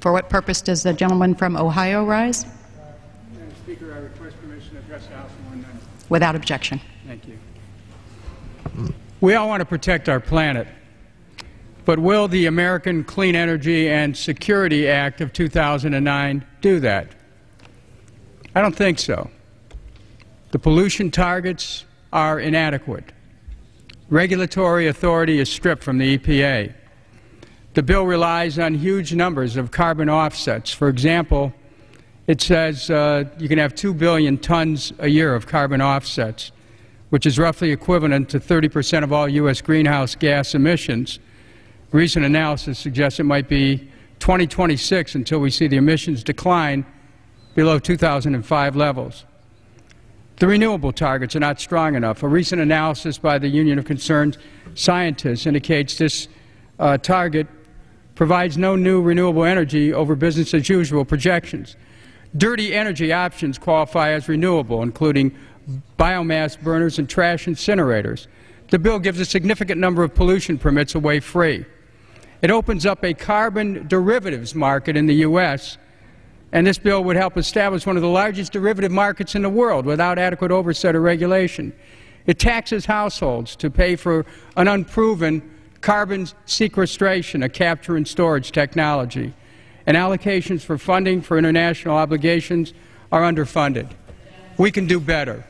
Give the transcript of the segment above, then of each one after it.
For what purpose does the gentleman from Ohio rise? Madam Speaker, I request permission to address the House in 1 minute. Without objection. Thank you. We all want to protect our planet, but will the American Clean Energy and Security Act of 2009 do that? I don't think so. The pollution targets are inadequate. Regulatory authority is stripped from the EPA. The bill relies on huge numbers of carbon offsets. For example, it says you can have 2 billion tons a year of carbon offsets, which is roughly equivalent to 30% of all U.S. greenhouse gas emissions. Recent analysis suggests it might be 2026 until we see the emissions decline below 2005 levels. The renewable targets are not strong enough. A recent analysis by the Union of Concerned Scientists indicates this target provides no new renewable energy over business-as-usual projections. Dirty energy options qualify as renewable, including biomass burners and trash incinerators. The bill gives a significant number of pollution permits away free. It opens up a carbon derivatives market in the U.S., and this bill would help establish one of the largest derivative markets in the world without adequate oversight or regulation. It taxes households to pay for an unproven carbon sequestration, a capture and storage technology, and allocations for funding for international obligations are underfunded. We can do better.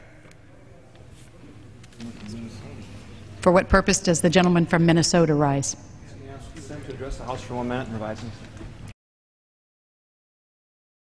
For what purpose does the gentleman from Minnesota rise? To address the House for 1 minute and revise.